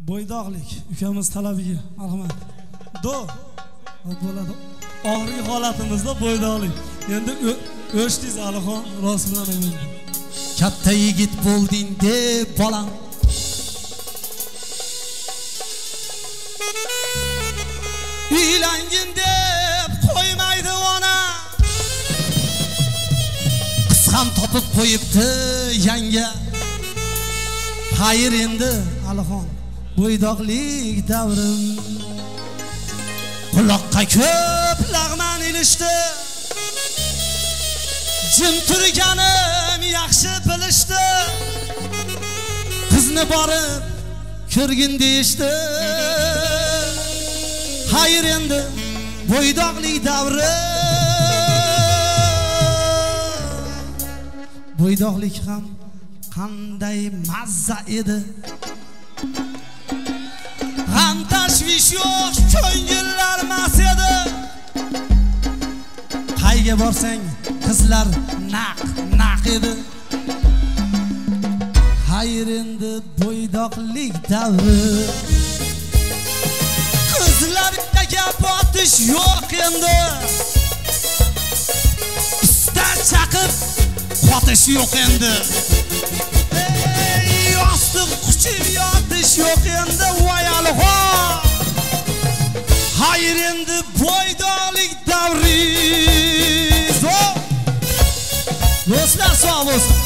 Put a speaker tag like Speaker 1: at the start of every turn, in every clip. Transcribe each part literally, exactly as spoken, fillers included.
Speaker 1: Bo'ydoqlik ukamiz talabiga marhamat. Do. Bo'ladi. Og'riq holatimizda bo'ydoqlik. Endi o'shdingiz Alixon, rost bilan aytaman.
Speaker 2: Katta yigit bo'lding deb bolam. Uylangin deb qo'ymaydi ona. Qiz ham topib qo'yibdi yanga. Xayr endi
Speaker 1: Alixon,
Speaker 2: bo'ydoqlik davrim. Quloqqa ko'p lag'man ilishdi. Jim turganim yaxshi bilishdi. Qizni borib ko'rgin deyishdi. Xayr endi bo'ydoqlik davri.
Speaker 1: bo'ydoqlik ham qanday mazza edi.
Speaker 2: G'am tashvish yo'q, ko'ngillar mas edi. Qayga borsang qizlar naq naq edi.
Speaker 1: Xayr endi bo'ydoqlik davri.
Speaker 2: Qizlarga gap otish yo'q endi. Usta chaqib qotish yo'q endi. Ey yostiq quchib yotish yo'q endi. Voy Alixon, xayr endi bo'ydoqlik davri. Do'stlar sog' bo'lsin.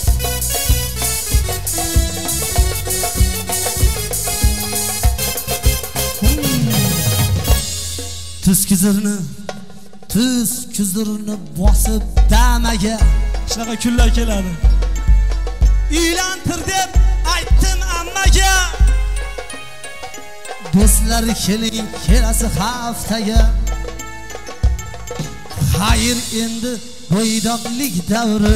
Speaker 2: Tuz kuzirni, tuz kuzirni bosib damaga.
Speaker 1: Shunaqa kunlar keladi.
Speaker 2: Uylantir deb aytdim ammaga. Do'stlar keling kelasi haftaga. Xayr endi bo'ydoqlik davri.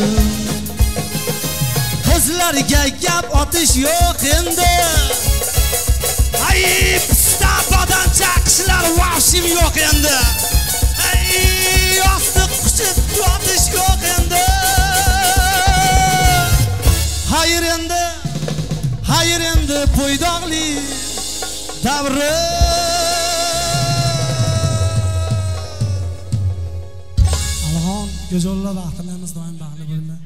Speaker 2: Qizlarga gap otish yo'q endi. Ay pista bodan chaqishlar vashim yo'q endi. Ay yostiq quchib yotish yo'q endi. Xayr endi, xayr endi bo'ydoqlik davri.
Speaker 1: Alixon, go'zallar baxtlarimiz doim baxtli bo'lsin.